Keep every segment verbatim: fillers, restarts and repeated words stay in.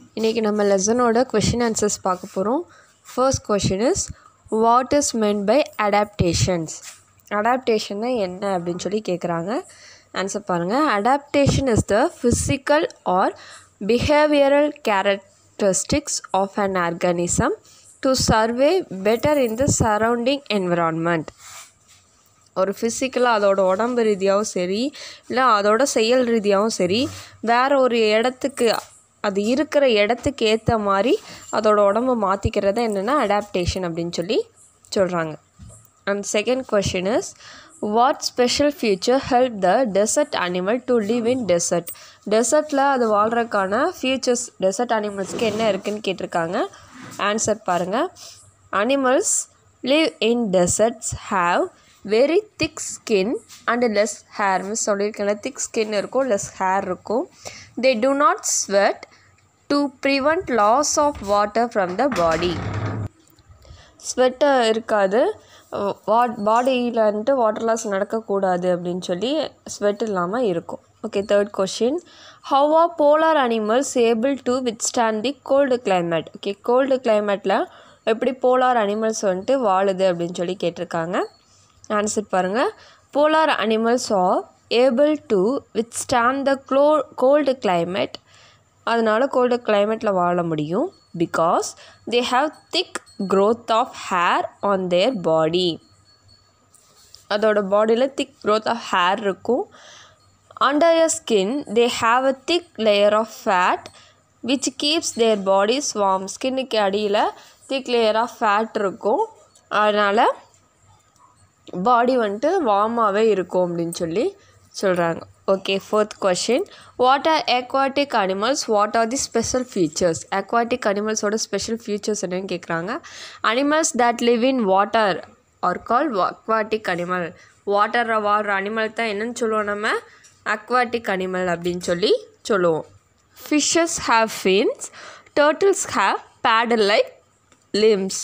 இன்றைக்கி நம்ம லெசனோட question answers பார்க்க போகிறோம். First question is what is meant by adaptations. அடாப்டேஷன்னா என்ன அப்படின்னு சொல்லி கேட்குறாங்க. ஆன்சர் பாருங்கள். Adaptation is the physical or behavioural characteristics of an organism to survive better in the surrounding environment. ஒரு ஃபிசிக்கலாக அதோட உடம்பு ரீதியாகவும் சரி, இல்லை அதோட செயல் ரீதியாகவும் சரி, வேறு ஒரு இடத்துக்கு அது இருக்கிற இடத்துக்கு ஏற்ற மாதிரி அதோட உடம்பை மாற்றிக்கிறத என்னென்னா அடாப்டேஷன் அப்படின்னு சொல்லி சொல்கிறாங்க. And second question is what special feature help the desert animal to live in desert. டெசர்ட்டில் அது வாழ்கிறதுக்கான ஃபியூச்சர்ஸ் டெசர்ட் அனிமல்ஸ்க்கு என்ன இருக்குதுன்னு கேட்டிருக்காங்க. ஆன்சர் பாருங்கள். Animals live in deserts have very thick skin and less hair. Miss சொல்லியிருக்கேன், திக் ஸ்கின் இருக்கும், less hair இருக்கும். They do not sweat to prevent loss of water from the body. Sweat இருக்காது, what பாடியில் வந்துட்டு water loss நடக்கக்கூடாது அப்படின்னு சொல்லி sweat இல்லாமல் இருக்கும். Okay, third question how are polar animals able to withstand the cold climate. Okay, cold கிளைமேட்டில் எப்படி போலார் அனிமல்ஸ் வந்துட்டு வாழுது அப்படின்னு சொல்லி கேட்டிருக்காங்க. ஆன்சர் பாருங்கள். Polar animals are able to withstand the glow cold climate. அதனால் கோல்டு கிளைமேட்டில் வாழ முடியும். Because they have thick growth of hair on their body. அதோட பாடியில் திக் க்ரோத் ஆஃப் ஹேர் இருக்கும். Under your skin they have a thick layer of fat which keeps their bodies warm. ஸ்கின்னுக்கு அடியில் திக் layer of fat இருக்கும், அதனால் பாடி வந்துட்டு வார்மாகவே இருக்கும் அப்படின்னு சொல்லி சொல்கிறாங்க. Okay, fourth question what are aquatic animals, what are the special features. Aquatic அனிமல்ஸோட ஸ்பெஷல் ஃபீச்சர்ஸ் என்னன்னு கேட்குறாங்க. Animals that live in water are call aquatic animal. வாட்டரில் வாழ்கிற அனிமல் தான் என்னன்னு சொல்லுவோம் நம்ம, அக்வாட்டிக் அனிமல் அப்படின்னு சொல்லி சொல்லுவோம். Fishes have fins, turtles have paddle like limbs.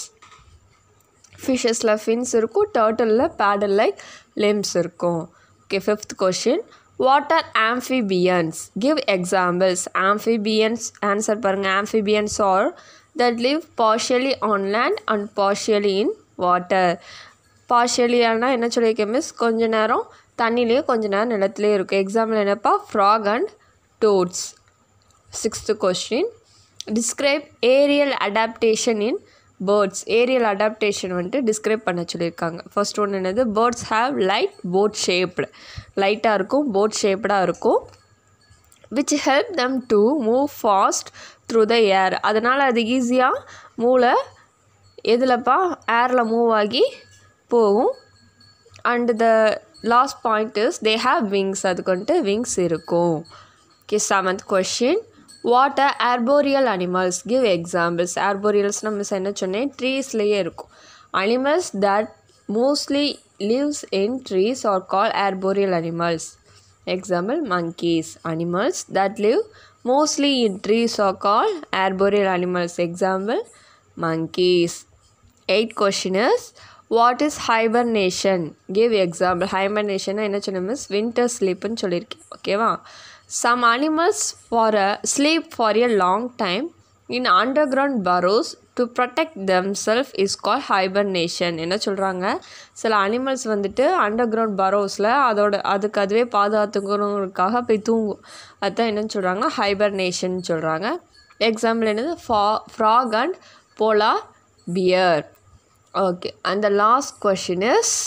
ஃபிஷ்ஷஸில் ஃபின்ஸ் இருக்கும், டர்ட்டிலில் பேடல் லைக் லிம்ஸ் இருக்கும். Okay, fifth question what are amphibians, give examples. Amphibians answer பாருங்கள். Amphibians are that live partially on land and partially in water. பார்ஷியலியானா என்ன சொல்லியிருக்கேன் miss, கொஞ்ச நேரம் தண்ணிலேயே கொஞ்ச நேரம் நிலத்துலேயே இருக்கும். எக்ஸாம்பிள் என்னப்பா, frog and toads. Sixth question describe aerial adaptation in birds. Aerial adaptation வந்துட்டு டிஸ்கிரைப் பண்ண சொல்லியிருக்காங்க. ஃபர்ஸ்ட் ஒன்று என்னது, birds have light boat shaped. லைட்டாக இருக்கும், போட் ஷேப்டாக இருக்கும். Which help them to move fast through the air. அதனால் அது ஈஸியாக மூளை எதுலப்பா ஏரில் மூவ் ஆகி போகும். And the last point is they have wings. அதுக்கு வந்துட்டு விங்ஸ் இருக்கும். Okay, seventh question what are arboreal animals, give examples. ஆர்போரியல்ஸ்னால் மிஸ் என்ன சொன்னேன், ட்ரீஸ்லேயே இருக்கும். Animals that mostly lives in trees are call arboreal animals. Example monkeys. Animals that live mostly in trees are call arboreal animals. Example monkeys. Eight question is what is hibernation, give example. Hibernation என்ன சொன்னேன் miss, winter ஸ்லீப்புன்னு சொல்லியிருக்கேன். ஓகேவா. Some animals for a sleep for a long time in underground burrows to protect themselves is called hibernation. என்ன சொல்கிறாங்க, சில animals வந்துட்டு under ground பரோஸில் அதோட அதுக்கு அதுவே பாதுகாத்துக்கணுங்கிறதுக்காக போய் தூங்கும். அதுதான் என்னன்னு சொல்கிறாங்க, ஹைபர்னேஷன் சொல்கிறாங்க. எக்ஸாம்பிள் என்னது, ஃபா frog and polar bear. Okay, and the last question is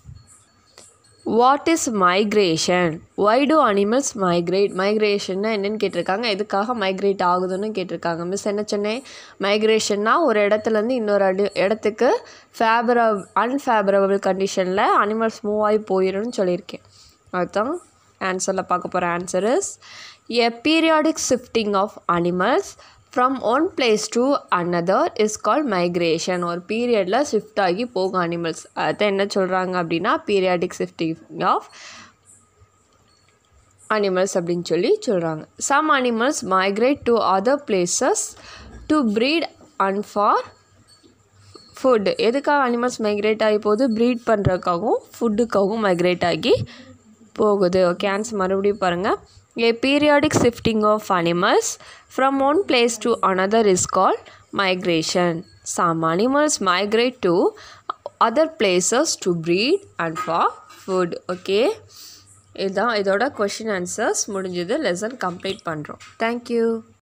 what is migration, why do animals migrate. மைக்ரேஷன்னா என்னென்னு கேட்டிருக்காங்க, எதுக்காக மைக்ரேட் ஆகுதுன்னு கேட்டிருக்காங்க. மிஸ் என்ன சொன்னேன், மைக்ரேஷன்னா ஒரு இடத்துலேருந்து இன்னொரு அடி இடத்துக்கு ஃபேவரபிள் அன்ஃபேவரபிள் கண்டிஷனில் அனிமல்ஸ் மூவ் ஆகி போயிடும்னு சொல்லியிருக்கேன். அதுதான் ஆன்சரில் பார்க்க போகிற answer is a periodic shifting of animals from one place to another is call migration. ஒரு பீரியடில் ஷிஃப்ட் ஆகி போகும் அனிமல்ஸ். அதை என்ன சொல்கிறாங்க அப்படின்னா பீரியாடிக் ஷிஃப்டிங் ஆஃப் அனிமல்ஸ் அப்படின்னு சொல்லி சொல்கிறாங்க. Some animals migrate to other places to breed and for food. எதுக்காக அனிமல்ஸ் மைக்ரேட் ஆகி போகுது, ப்ரீட் பண்ணுறதுக்காகவும் ஃபுட்டுக்காகவும் மைக்ரேட் ஆகி போகுது. ஓகே, ஆன்சர் மறுபடியும் பாருங்கள். A periodic shifting of animals from one place to another is called migration. Some animals migrate to other places to breed and for food. Okay, இதான் இதோட question answers முடிஞ்சது. lesson complete பண்ணுறோம். Thank you.